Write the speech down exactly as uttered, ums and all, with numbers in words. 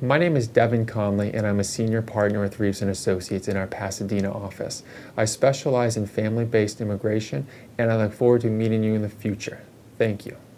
My name is Devin Connolly, and I'm a senior partner with Reeves and Associates in our Pasadena office. I specialize in family-based immigration, and I look forward to meeting you in the future. Thank you.